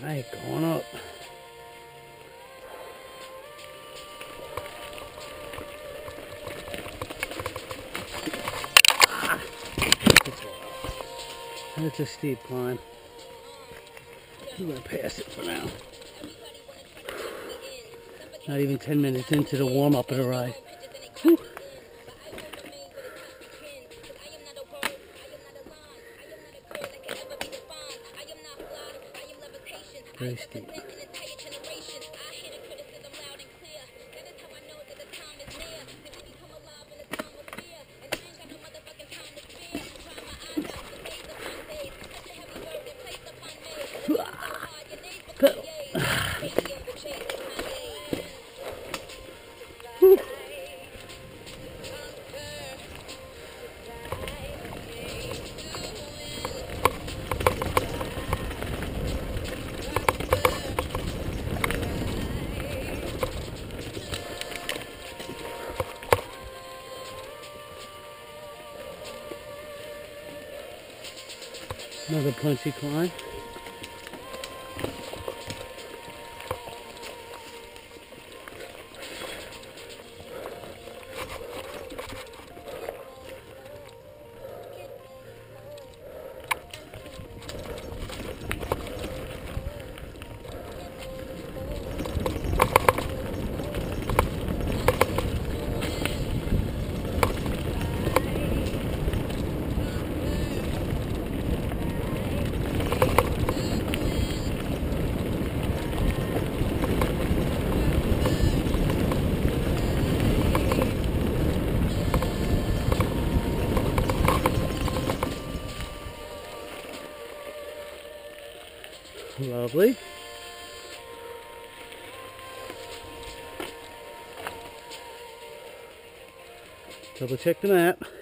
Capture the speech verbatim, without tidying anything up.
Alright, going up. Ah, it's a steep climb. I'm going to pass it for now. Not even ten minutes into the warm-up of the ride. Whew. Very steep. Go. Another punchy climb. Lovely. Double check the map.